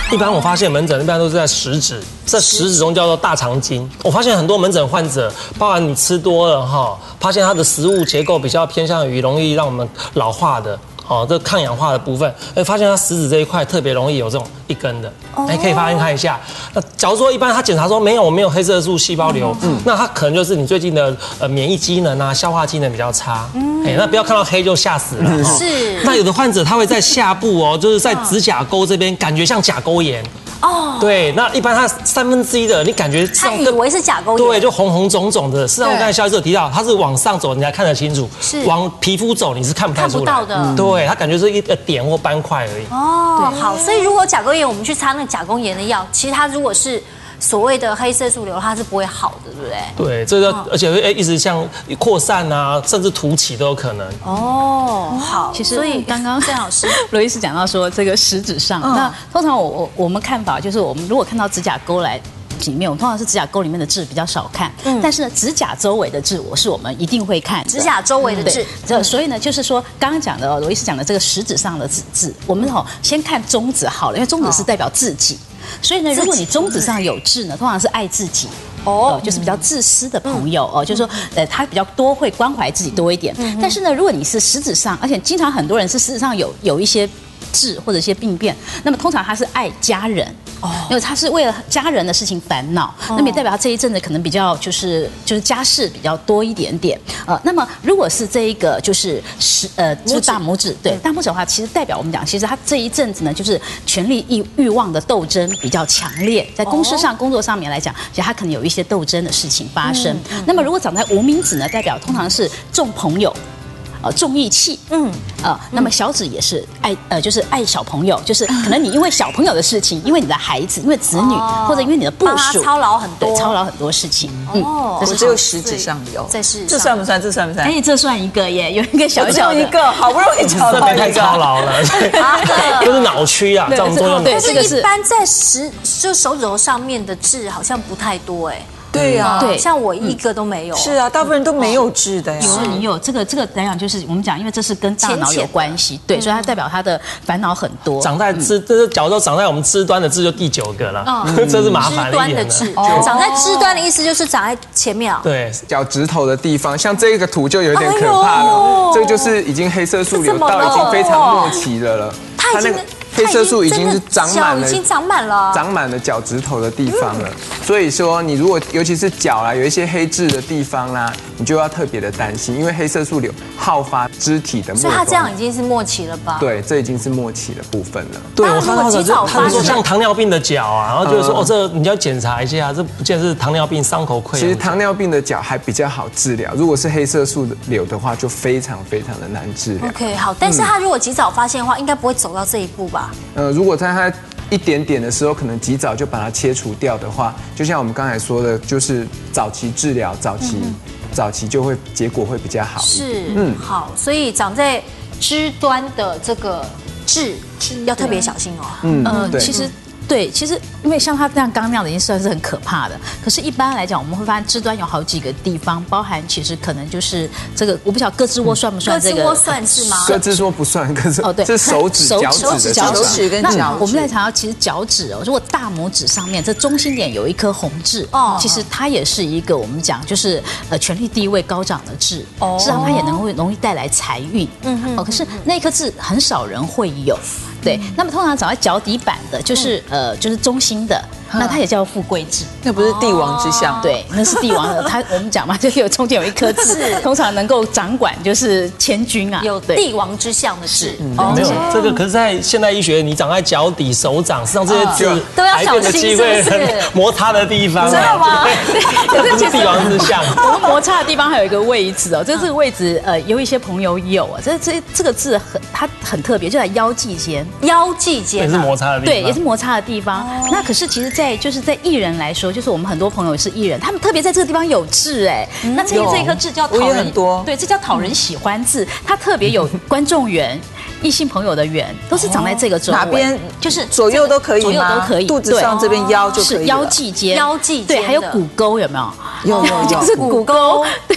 一般我发现门诊一般都是在食指，这食指中叫做大肠经。我发现很多门诊患者，包含你吃多了哈，发现它的食物结构比较偏向于容易让我们老化的。这抗氧化的部分，发现它食指这一块特别容易有这种一根的，可以发现看一下。那假如说一般他检查说没有，我没有黑色素细胞瘤，那他可能就是你最近的免疫机能啊、消化机能比较差，那不要看到黑就吓死了。 是。 那有的患者他会在下部就是在指甲沟这边感觉像甲沟炎。对，那一般它1/3的，你感觉他以为是甲沟炎， 对，就红红肿肿的。事实上，我刚才肖医师有提到，它是往上走，你才看得清楚；往皮肤走，你是看不太出来的。 对，它感觉是一个点或斑块而已。 好，所以如果甲沟炎，我们去擦那个甲沟炎的药，其实它如果是所谓的黑色素瘤，它是不会好的，对不对？ 对，这个而且会一直像扩散啊，甚至凸起都有可能。 好， 其实所以刚刚郑老师罗医师讲到说这个食指上，那通常我们看法就是，我们如果看到指甲沟里面，我们通常是指甲沟里面的痣比较少看，但是呢，指甲周围的痣是我们一定会看的。 指甲周围的痣， 所以呢，就是说刚刚讲的罗医师讲的这个食指上的痣，我们先看中指好了，因为中指是代表自己。所以呢，如果你中指上有痣呢，通常是爱自己。就是比较自私的朋友就是说，他比较多会关怀自己多一点。但是呢，如果你是食指上，而且经常很多人是食指上有一些痣或者一些病变，那么通常他是爱家人。因为他是为了家人的事情烦恼，那么也代表他这一阵子可能比较就是家事比较多一点点。那么如果是这一个就是大拇指，对大拇指的话，其实代表我们讲，其实他这一阵子呢，就是权力欲望的斗争比较强烈，在公司上工作上面来讲，其实他可能有一些斗争的事情发生。那么如果长在无名指呢，代表通常是重朋友。重义气，那么小指也是就是爱小朋友，就是可能你因为小朋友的事情，因为你的孩子，因为子女，或者因为你的部属， 操劳很多， 操劳很多事情。 我只有食指上有，这算不算？这算不算？ 这算一个耶，有一个小小的， 一个，好不容易找到一个， 太操劳了，就是脑区啊，这种作用。 但是一般在就手指头上面的痣好像不太多对呀， 对，像我一个都没有。 是啊，大部分人都没有痣的呀。 你有这个来讲，就是我们讲，因为这是跟大脑有关系，对，所以它代表他的烦恼很多。 长在假如说长在我们肢端的痣就第9个了，这是麻烦一点的。 长在肢端的意思就是长在前面对， 脚趾头的地方，像这个图就有点可怕了，这个就是已经黑色素瘤到已经非常末期的了。它那个黑色素已经是长满了脚趾头的地方了。所以说，你如果尤其是脚啦，有一些黑痣的地方啦，你就要特别的担心，因为黑色素瘤好发肢体的末端。 所以它这样已经是末期了吧？ 对，这已经是末期的部分了。 对，我看到的他们说像糖尿病的脚啊，然后就是说这你要检查一下，这不见得是糖尿病伤口溃疡。 其实糖尿病的脚还比较好治疗，如果是黑色素瘤的话，就非常非常的难治疗。 OK， 好，但是他如果及早发现的话，应该不会走到这一步吧？ 如果在他一点点的时候，可能及早就把它切除掉的话，就像我们刚才说的，就是早期治疗，早期就会结果会比较好。 好，所以长在肢端的这个痣要特别小心对， 其实因为像他这样刚那样的已经算是很可怕的，可是一般来讲，我们会发现肢端有好几个地方，包含其实可能就是这个，我不晓得胳肢窝算不算这个？ 胳肢窝算是吗？ 胳肢窝不算，可是对， 是手指、脚趾跟脚趾。 我们在谈到其实脚趾如果大拇指上面这中心点有一颗红痣，其实它也是一个我们讲就是权力地位高涨的痣，实际上它也容易带来财运。可是那颗痣很少人会有。对，那么通常长在脚底板的，就是中心的，那它也叫富贵痣。 那不是帝王之相？ 对，那是帝王的。我们讲嘛，就是有中间有一颗痣，通常能够掌管就是千军啊， 有帝王之相的痣。 没有这个，可是，在现代医学，你长在脚底、手掌，实际上这些痣都要小心，是不是？ 摩擦的地方， 真的吗？ 可是帝王之相。 我们摩擦的地方还有一个位置这个位置有一些朋友有这个痣它很特别，就在腰际间。 腰际间也是摩擦的地方， 对，也是摩擦的地方。那可是其实，在艺人来说，就是我们很多朋友是艺人，他们特别在这个地方有痣那这一颗痣叫讨人对，这叫讨人喜欢痣，它特别有观众缘。异性朋友的缘都是长在这个周围， 哪边就是左右都可以吗？ 左右都可以， 肚子上这边腰就可以了。 是腰际间， 腰际间对，还有骨沟有没有？ 有， 就是骨沟。对，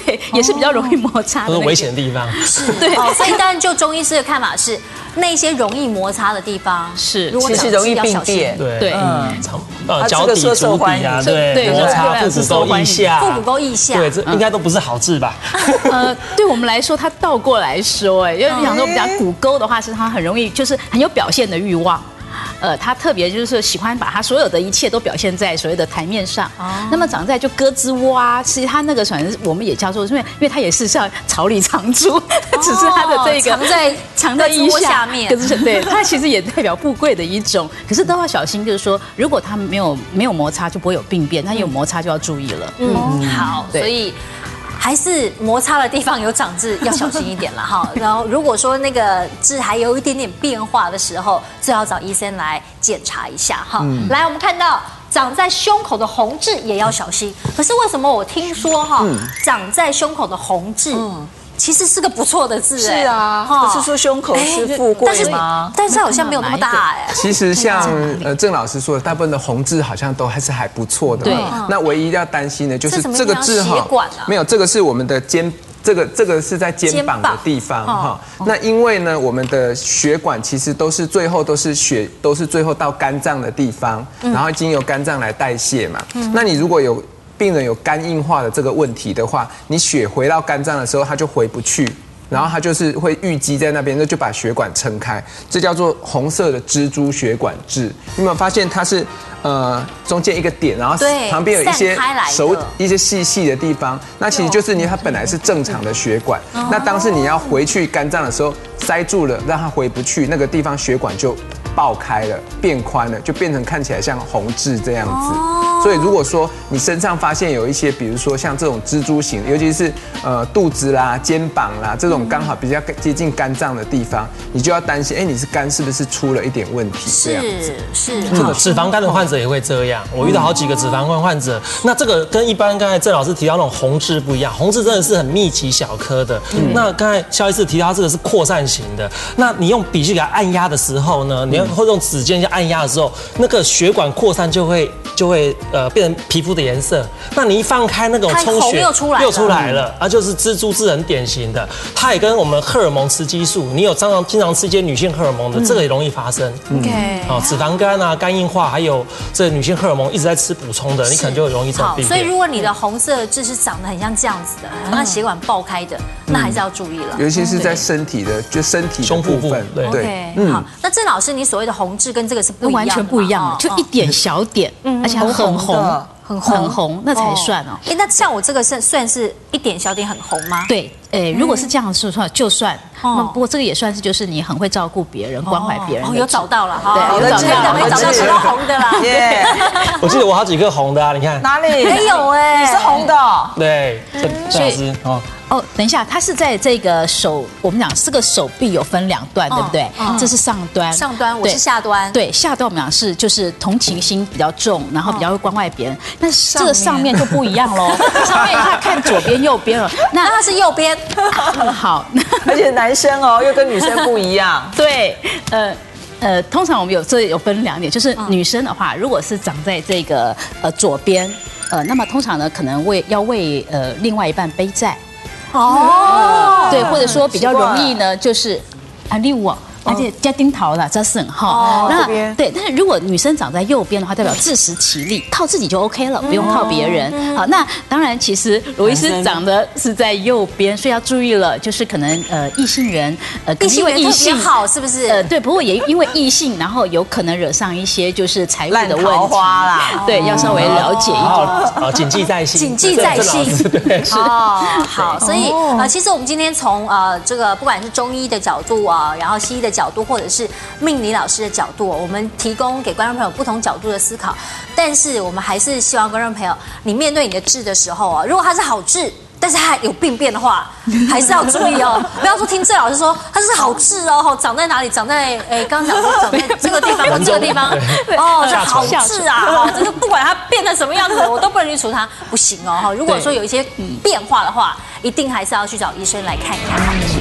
对，也是比较容易摩擦的， 都是危险的地方。 是，对。所以当然就中医师的看法是，那些容易摩擦的地方是， 其实容易病变。 对， 脚底、足底啊，对，摩擦腹股沟腋下， 腹股沟腋下， 对，这应该都不是好治吧？ 对我们来说，它倒过来说，因为想说比较骨沟的话，是它很容易就是很有表现的欲望。他特别就是喜欢把他所有的一切都表现在所谓的台面上。那么长在就胳肢窝啊，其实他那个反正我们也叫做，因为他也是像草里藏珠，只是他的这个藏在腋下面。对，它其实也代表富贵的一种。可是都要小心，就是说，如果他没有摩擦，就不会有病变；他有摩擦就要注意了。 好，所以。还是摩擦的地方有长痣，要小心一点了哈。然后如果说那个痣还有一点点变化的时候，最好找医生来检查一下哈。来，我们看到长在胸口的红痣也要小心。可是为什么我听说哈，长在胸口的红痣？其实是个不错的字， 是啊，不是说胸口是富贵吗？ 但是好像没有那么大哎。 其实像郑老师说的，大部分的红痣好像都还是还不错的。 对， 那唯一要担心的就是这个痣哈，没有，这个是我们的这个是在肩膀的地方哈。那因为呢，我们的血管其实最后都是血，都是最后到肝脏的地方，然后经由肝脏来代谢嘛。那你如果有病人有肝硬化的这个问题的话，你血回到肝脏的时候，它就回不去，然后它就是会淤积在那边，那就把血管撑开，这叫做红色的蜘蛛血管痣。你有没有发现它是中间一个点，然后旁边有一些细细的地方，那其实就是它本来是正常的血管，那当时你要回去肝脏的时候塞住了，让它回不去，那个地方血管就爆开了，变宽了，就变成看起来像红痣这样子。所以如果说你身上发现有一些，比如说像这种蜘蛛型，尤其是肚子啦、肩膀啦这种刚好比较接近肝脏的地方，你就要担心，你是肝是不是出了一点问题？ 是， 这个脂肪肝的患者也会这样。我遇到好几个脂肪肝患者，那这个跟一般刚才郑老师提到那种红痣不一样，红痣真的是很密集小颗的。那刚才肖医师提到这个是扩散型的，那你用笔去给它按压的时候呢，你会用指尖去按压的时候，那个血管扩散就会变成皮肤的颜色。那你一放开那种充血又出来了，就是蜘蛛痣很典型的。它也跟我们荷尔蒙雌激素，你有经常吃一些女性荷尔蒙的，这个也容易发生。脂肪肝啊、肝硬化，还有这女性荷尔蒙一直在吃补充的，你可能就容易这种病变。 所以如果你的红色痣是长得很像这样子的，很像血管爆开的，那还是要注意了。 尤其是在身体的，就身体胸部部分。 对，好。那郑老师，你所谓的红痣跟这个是不一样的， 完全不一样的，就一点小点，而且很红。很红，那才算哦。 那像我这个算是一点小点很红吗？ 对，如果是这样说就算。不过这个也算是就是你很会照顾别人、关怀别人。 有找到了哈， 有找到什么红的啦？ 我记得我好几个红的啊，你看哪里？ 没有你是红的。 对，郑老师等一下，它是在这个手，我们讲这个手臂有分两段，对不对？这是上端， 我是下端。 对，下端我们讲是就是同情心比较重，然后比较会关怀别人。但是这个上面就不一样喽，上面他看左边、右边了， 那他是右边。 好， 而且男生又跟女生不一样。 对，通常我们有分两点，就是女生的话，如果是长在这个左边，那么通常呢可能要为另外一半背债。对，或者说比较容易呢，就是例如而且加丁桃啦，这是很好。那对，但是如果女生长在右边的话，代表自食其力，靠自己就 OK 了，不用靠别人。好，那当然，其实罗医师长的是在右边，所以要注意了，就是可能异性缘因为异性好是不是？ 对，不过也因为异性，然后有可能惹上一些就是财务的问题。 烂桃花啦， 对，要稍微了解一点。 谨记在心， 谨记在心。好，所以其实我们今天从这个不管是中医的角度然后西医的角度，或者是命理老师的角度，我们提供给观众朋友不同角度的思考。但是我们还是希望观众朋友，你面对你的痣的时候如果它是好痣，但是它有病变的话，还是要注意不要说听郑老师说它是好痣长在哪里？长在刚刚讲说长在这个地方或这个地方这好痣这个不管它变成什么样子，我都不能去除它，不行如果说有一些变化的话，一定还是要去找医生来看一看。